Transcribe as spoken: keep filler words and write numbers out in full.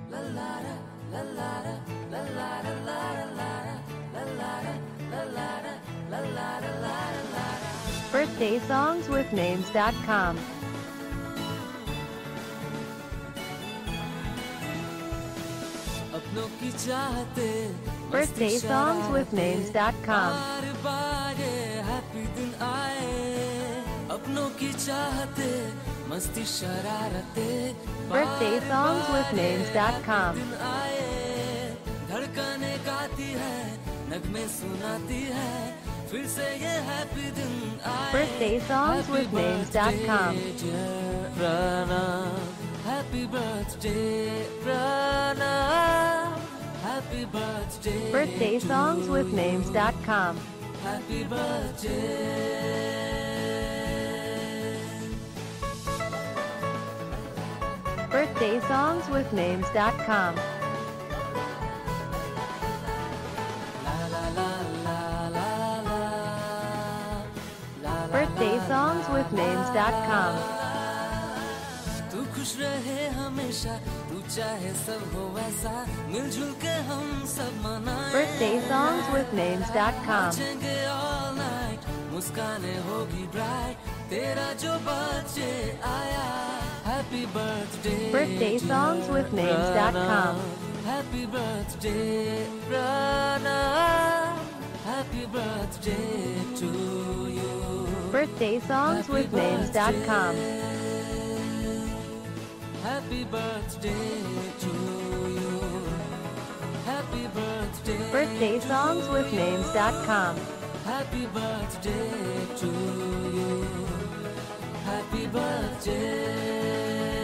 Birthday songs with names dot com. Birthday songs with names dot com. Birthday songs with names dot com. Birthday songs with names dot com. Happy birthday, Pranab. Happy birthday. Birthday songs with names dot com. Happy birthday. Birthday songs with names dot com. Birthday songs with names dot com. तू खुश रहे हमेशा, तू चाहे सब हो वैसा, मिलजुल के हम सब मनाएं. Birthday songs with names dot com. नाचेंगे all night, मुस्काने होगी bright, तेरा जो बर्थडे आया. Happy birthday. Birthday songs with names dot com. Happy birthday, Pranab. Happy birthday to you. Birthday songs with names dot com. Happy birthday to you. Happy birthday. Birthday songs with names dot com. Happy birthday to you. Happy birthday.